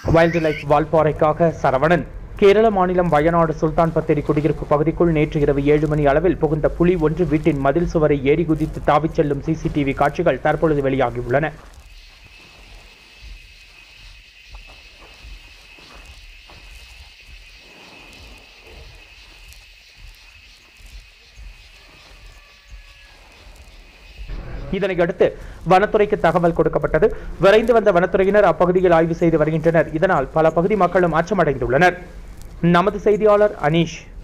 Wild life வால்பாறைக்காக சரவணன். கேரள மாநிலம் வயநாடு சுல்தான் பத்தேரி குடியிருப்பு பகுதிக்குள் நேற்று இரவு 7 மணி அளவில் புகுந்த புலி ஒன்று வீட்டின் மதில் சுவரை ஏறி குதித்து தாவிச் செல்லும் சிசிடிவி காட்சிகள் தற்பொழுது வெளியாகியுள்ளன. இதனையடுத்து வனத்துறைக்கு தகவல் கொடுக்கப்பட்டது. விரைந்து வந்த வனத்துறையினர் அப்பகுதியில் ஆய்வு செய்து வருகின்றனர். இதனால் பல பகுதி மக்களும் அச்சமடைந்துள்ளனர். நமது செய்தியாளர் அனீஷ்.